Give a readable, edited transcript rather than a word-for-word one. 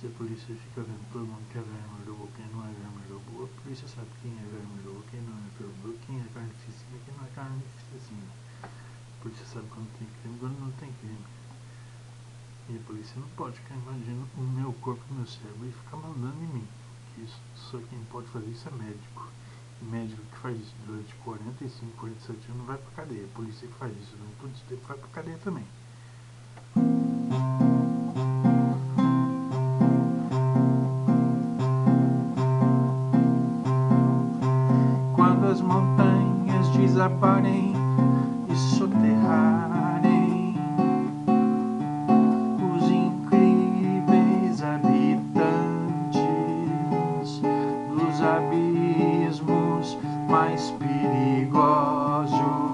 Se a polícia fica vendo todo mundo que é verme lobo, quem não é verme lobo, a polícia sabe quem é verme lobo, quem não é verme lobo, quem é carnificina, quem não é carnificina. A polícia sabe quando tem crime e quando não tem crime. E a polícia não pode ficar invadindo o meu corpo, o meu cérebro e ficar mandando em mim. Isso, só quem pode fazer isso é médico. E médico que faz isso durante 45, 47 anos não vai pra cadeia. A polícia que faz isso durante todo esse tempo vai pra cadeia também. Quando as montanhas desabarem e soterrarem os incríveis habitantes dos abismos mais perigosos,